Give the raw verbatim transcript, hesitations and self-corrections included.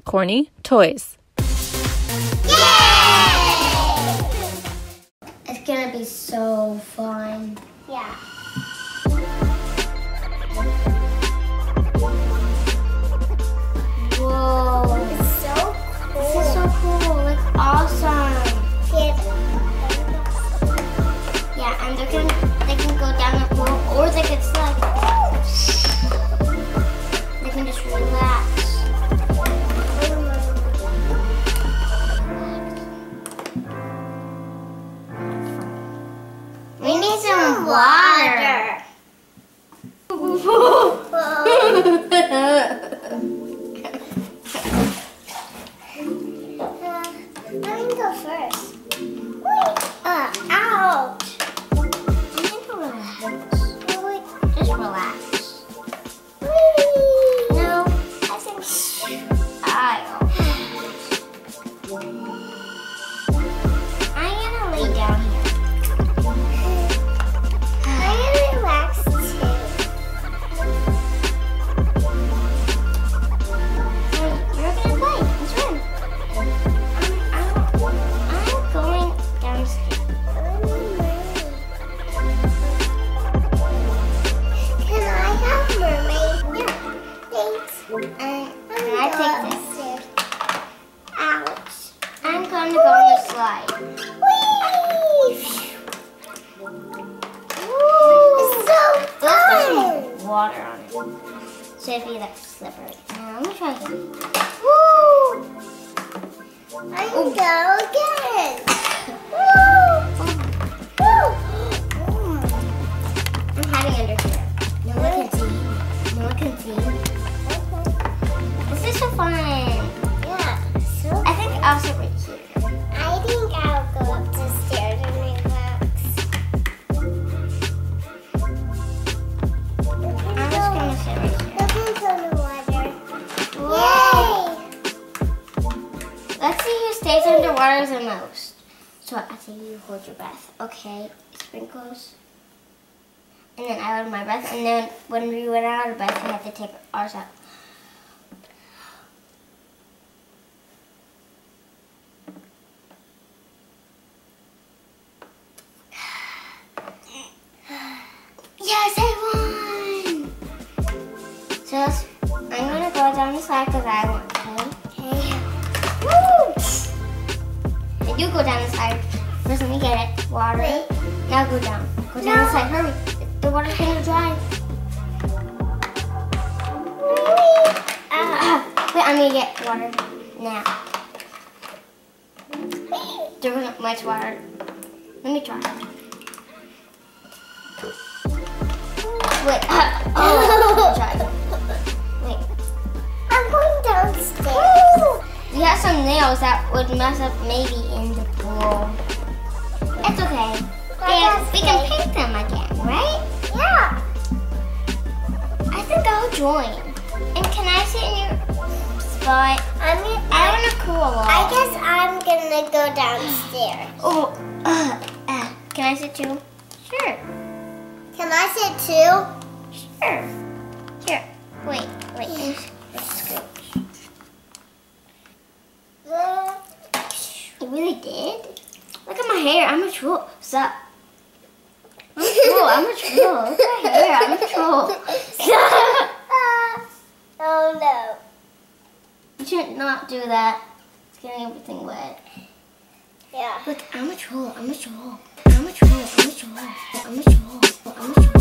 Corny Toys. Yay! It's gonna be so fun. Yeah. Whoa. It's so cool. This is so cool. Like awesome. Yeah. Yeah, and they can they can go down the pool or they can slide. They can just relax. We need some water. Let me go first. Wait. Uh, ouch. You need to relax. Wait. Just relax. Wait. No, I think. I'll. I'm gonna lay down here. I'm gonna relax too. Hey, you're gonna play and swim. I'm, I'm, I'm going downstairs. Can I have mermaid? Yeah. Thanks. And I'm can I take this? upstairs. Ouch. I'm going to go on the slide. Whee! It's so There's fun. some water on it. So if you like slippery. Now let me try again. Woo! I can go again. Woo! Woo! I'm hiding under here. No one can see. No one can see. This is so fun. Yeah, so I think I'll sit right here. I think I'll go up the stairs and relax. I'm just gonna sit right here. Look into the water. Whoa. Let's see who stays underwater the most. So I say you hold your breath. Okay, sprinkles. And then I hold my breath. And then when we run out of breath, we have to take ours out. Yes, I won! So let's, I'm gonna go down the slide because I want to. Okay. Woo! And you go down the slide. First, let me get it. Water. Wait. Now go down. Go down No. the slide. Hurry. The water's gonna dry. Ah. Wait, I'm gonna get water now. There wasn't much water. Let me try. Wait. Oh, try. Wait. I'm going downstairs. We have some nails that would mess up maybe in the pool. It's okay. And we can paint them again, right? Yeah. I think I'll join. And can I sit in your spot? I mean, I want a cool wall. I guess I'm gonna go downstairs. Oh, uh, uh, can I sit too? Sure. Can I sit too? Sure. Here. Wait, wait. Let's go. You really did? Look at my hair. I'm a troll. Sup? I'm a troll. I'm a troll. Look at my hair. I'm a troll. Oh no. You should not do that. It's getting everything wet. Yeah. Look, I'm a troll. I'm a troll. I'm a troll. I'm a troll. I'm a troll. I'm a troll.